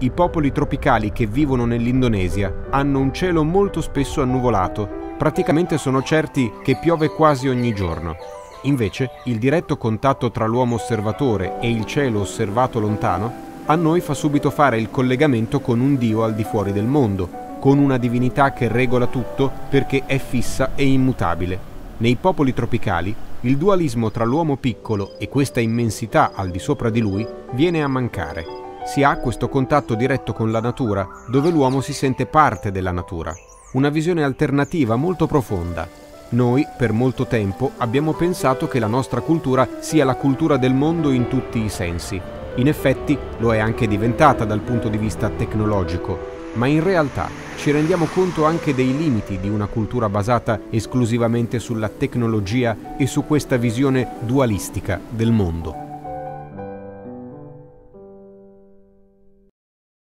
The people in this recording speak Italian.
I popoli tropicali che vivono nell'Indonesia hanno un cielo molto spesso annuvolato. Praticamente sono certi che piove quasi ogni giorno. Invece, il diretto contatto tra l'uomo osservatore e il cielo osservato lontano a noi fa subito fare il collegamento con un Dio al di fuori del mondo, con una divinità che regola tutto perché è fissa e immutabile. Nei popoli tropicali, il dualismo tra l'uomo piccolo e questa immensità al di sopra di lui viene a mancare. Si ha questo contatto diretto con la natura, dove l'uomo si sente parte della natura. Una visione alternativa molto profonda. Noi, per molto tempo, abbiamo pensato che la nostra cultura sia la cultura del mondo in tutti i sensi. In effetti, lo è anche diventata dal punto di vista tecnologico. Ma in realtà ci rendiamo conto anche dei limiti di una cultura basata esclusivamente sulla tecnologia e su questa visione dualistica del mondo.